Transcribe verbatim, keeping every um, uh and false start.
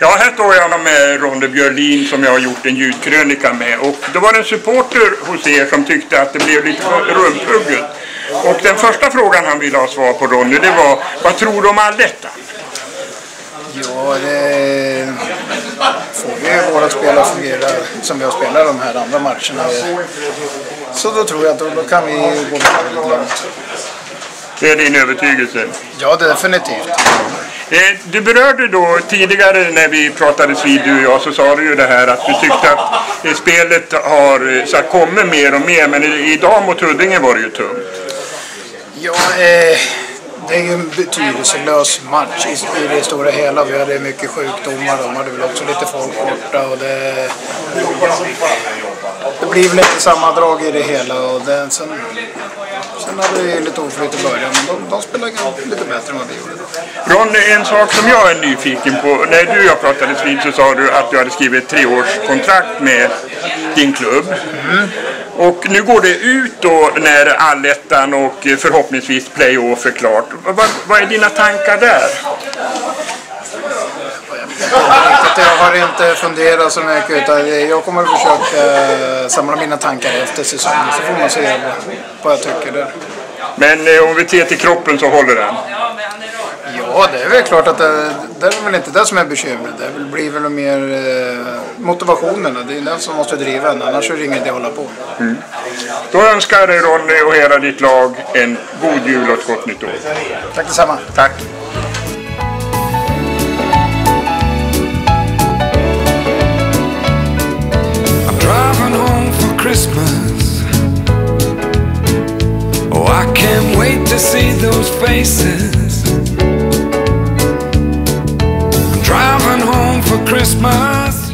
Ja, här står jag med Ronny Björlin som jag har gjort en ljudkrönika med. Och då var det en supporter hos er som tyckte att det blev lite för rumphugget. Och den första frågan han ville ha svar på, Ronny, det var: vad tror du om all detta? Ja, det får vi våra spelare fungera som vi har spelat de här andra matcherna. Så då tror jag att då, då kan vi gå väldigt långt. Det är din övertygelse? Ja, definitivt. Du berörde då tidigare när vi pratades vid, du och jag, så sa du ju det här att du tyckte att spelet har så kommit mer och mer, men idag mot Huddinge var det ju tungt. Ja, eh, det är ju en betydelselös match i, i det stora hela. Vi hade mycket sjukdomar, de hade väl också lite folk borta och det, det blir väl inte samma drag i det hela. Och det, sen, sen hade vi lite oflyt i början, men de, de spelar lite bättre än vad vi gjorde. Ron, en sak som jag är nyfiken på, när du och jag pratades vid så sa du att du hade skrivit ett treårskontrakt med din klubb. Mm. Och nu går det ut då när allettan och förhoppningsvis playoff är klart. Vad, vad är dina tankar där? Jag har inte funderat så mycket, utan jag kommer att försöka samla mina tankar efter säsongen, så får man se vad jag tycker där. Men om vi ser till kroppen så håller den? Ja, det är väl klart att det, det är väl inte det som är bekymret. Det blir väl mer eh, motivationen. Det är den som måste driva en, annars är det inget att hålla på. Mm. Då önskar jag dig, Ronny, och hela ditt lag en god jul och ett gott nytt år. Tack detsamma. Tack. I'm driving home for Christmas. Oh, I can't wait to see those faces. I'm driving home for Christmas.